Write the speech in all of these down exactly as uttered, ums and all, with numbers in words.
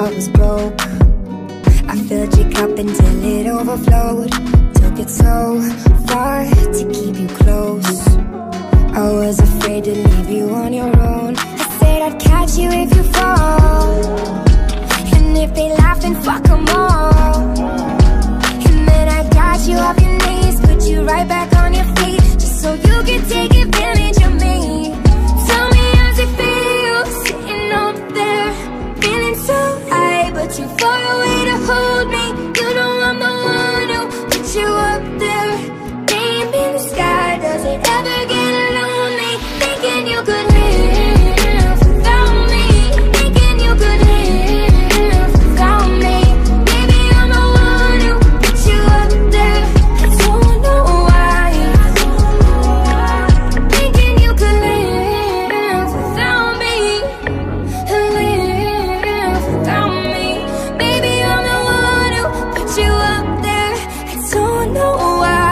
heart was broke. I filled your cup until it overflowed. Took it so far to keep you close. I was afraid to leave you on your own. I said I'd catch you if you fall, and if they laugh then fuck them all. And then I got you off your knees, put you right back on your feet, just so you could take advantage of me. Tell me how's it feel, sitting over there, feeling so high, but too far away to hold me. You know I'm the one who put you up there, name in the sky. Does it ever get lonely, thinking you could live without me, thinking you could live without me? Baby, I'm the one who put you up there. I don't know why, thinking you could live without me, live without me. Baby, I'm the one who put you up there. I don't know why.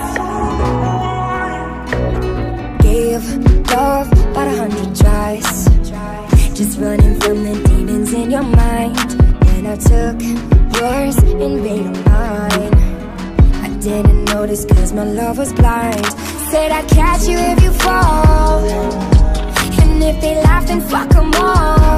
Gave love about a hundred tries, just running from the demons in your mind. Then I took yours and made them mine. I didn't notice cause my love was blind. Said I'd catch you if you fall, and if they laugh then fuck them all.